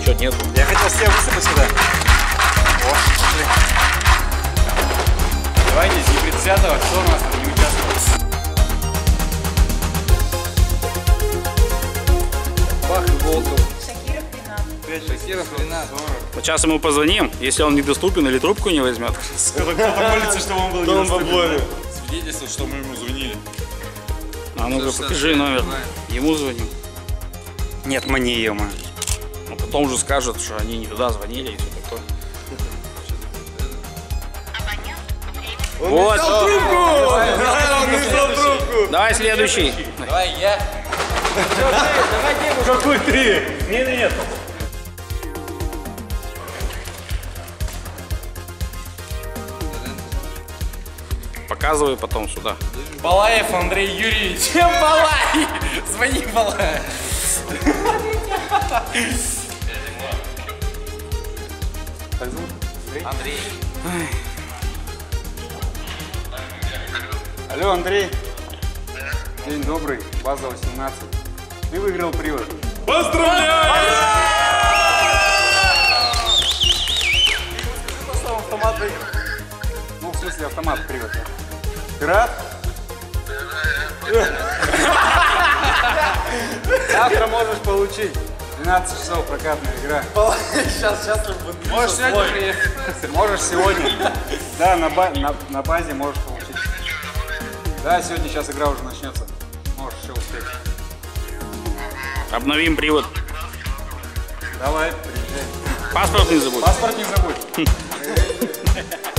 еще нет. Я хотел с тебя высыпать сюда. О, пошли. Давайте с непредвзятого, кто у нас там не участвует. Бах и Волков. Шакиров Ренат. Шакиров Ренат. Вот сейчас ему позвоним, если он недоступен или трубку не возьмет. Кто-то молится, чтобы он был недоступен. Свидетельство, что мы ему звонили. А ну-ка, покажи номер. Ему звоним. Нет, мне ема. Ну, потом уже скажут, что они не туда звонили и все такое. Вот. Он не взял трубку. Давай следующий. Давай я. Какой ты? Нет. Показывай потом сюда. Балаев Андрей Юрьевич. Балай! Звони, Балай. Андрей. Алло, Андрей. День добрый, база 18. Ты выиграл привод. Поздравляю! Автомат выиграл. Ну, в смысле, автомат привод. Ты рад? Завтра можешь получить. 12 часов прокатная игра. Сейчас Можешь сегодня приехать? Можешь сегодня. Да, на базе можешь получить. Да, сегодня сейчас игра уже начнется. Можешь еще успеть. Обновим привод. Давай, приезжай. Паспорт не забудь. Паспорт не забудь.